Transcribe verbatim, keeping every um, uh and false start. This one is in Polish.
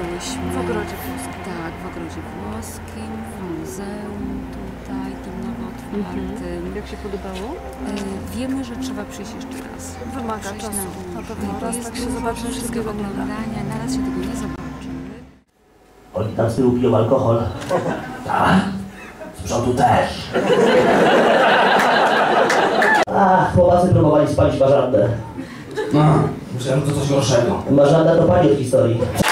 byliśmy. W Ogrodzie Włoskim. Tak, w Ogrodzie Włoskim, w muzeum tutaj, tym nowo otwartym. Jak się podobało? E, wiemy, że trzeba przyjść jeszcze raz. Wymaga Przyjść czasu. na Na dłużej. pewno To raz jest tak się dużo zobaczy wszystkiego wszystkiego nie da. oglądania, na raz się tego nie zobaczymy. Oni tam z tyłu piją alkohol. Tak? Z przodu też. Ach, chłopacy próbowali spalić Marzandę. No, myślałem, że to coś gorszego. Marzanda to pani od historii.